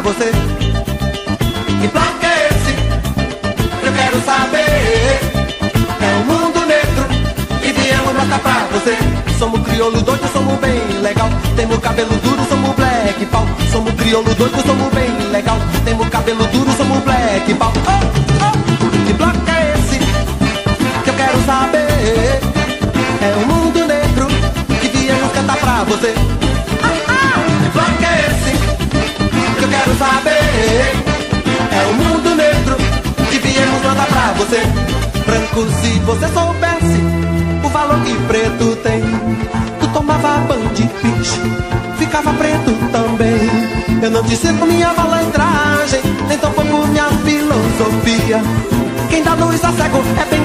você. Que bloco é esse? Eu quero saber. É um mundo negro que viemos mostrar pra você. Somos crioulo doido, somos bem legal. Temos cabelo duro, somos black pau. Somos crioulo doido, somos bem legal. Temos cabelo duro, somos black pau. Que bloco é esse? Que eu quero saber. É um mundo negro que viemos cantar pra você. Que bloco é esse? Que eu quero saber. É um mundo negro que viemos mandar pra você. Branco, se você soubesse o valor que preto tem, tu tomava banho de bicho, ficava preto também. Eu não te sinto minha malandragem, nem tampouco minha filosofia. Quem dá luz a cego é bem